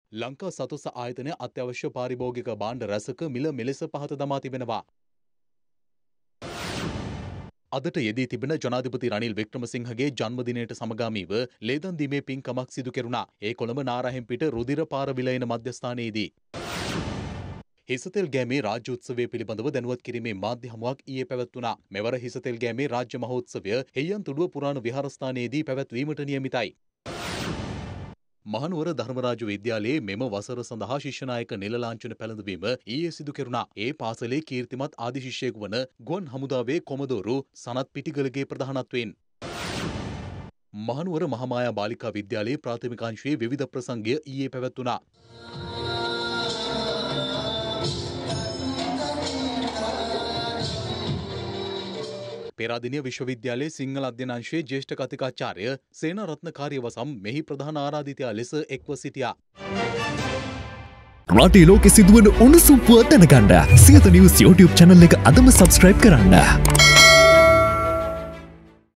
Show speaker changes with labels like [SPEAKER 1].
[SPEAKER 1] ලංකා සතුස ආයතනය අත්‍යවශ්‍ය පාරිභෝගික භාණ්ඩ රැසක මිල මෙලෙස පහත දමා තිබෙනවා. අදට යෙදී තිබෙන ජනාධිපති රනිල් වික්‍රමසිංහගේ ජන්මදිනයට සමගාමීව ලේදන් දීමේ පින්කමක් සිදු කෙරුණා. ඒ කොළඹ නාරහෙම්පිට රුධිර පාර විලයන මධ්‍යස්ථානයේදී. හිසතෙල් ගෑමේ රාජ්‍ය උත්සවය පිළිබඳව දැනුවත් කිරීමේ මාධ්‍ය හමුවක් ඊයේ පැවැත්වුණා. මෙවර හිසතෙල් ගෑමේ රාජ්‍ය මහෝත්සවය හෙය්යන්තොඩුව පුරාණ විහාරස්ථානයේදී පැවැත්වීමට නියමිතයි. මහනුවර ධර්මරාජ විද්‍යාලයේ මෙම වසර සඳහා ශිෂ්‍යනායක නිල ලාංඡන පැළඳවීම ඊයේ සිදු කෙරුණා. ඒ පාසලේ කීර්තිමත් ආදි ශිෂ්‍යයෙකු වන ගුවන් හමුදාවේ කොමදෝරු සනත් පිටිගලගේ ප්‍රධානත්වයෙන් මහනුවර මහාමායා බාලිකා විද්‍යාලයේ ප්‍රාථමිකාංශයේ විවිධ ප්‍රසංගය ඊයේ පැවැත්වුණා. පේරාදෙණිය විශ්වවිද්‍යාලයේ සිංහල අධ්‍යනාංශයේ ජ්‍යෙෂ්ඨ කතිකාචාර්ය සේනාරත්න කාර්යවසම් මෙහි ප්‍රධාන ආරාධිතයා ලෙස එක්ව සිටියා.
[SPEAKER 2] රටේ ලෝකෙ සිදුවන උණුසුම් පුවත් දැනගන්න සියත නිවුස් YouTube channel එක අදම subscribe කරන්න.